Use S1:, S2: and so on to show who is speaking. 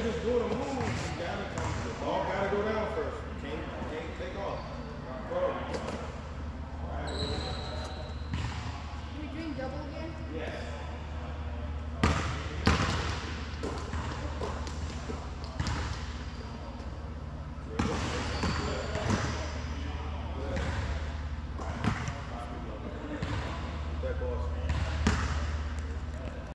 S1: just doing a move, you gotta come. The ball gotta go down first.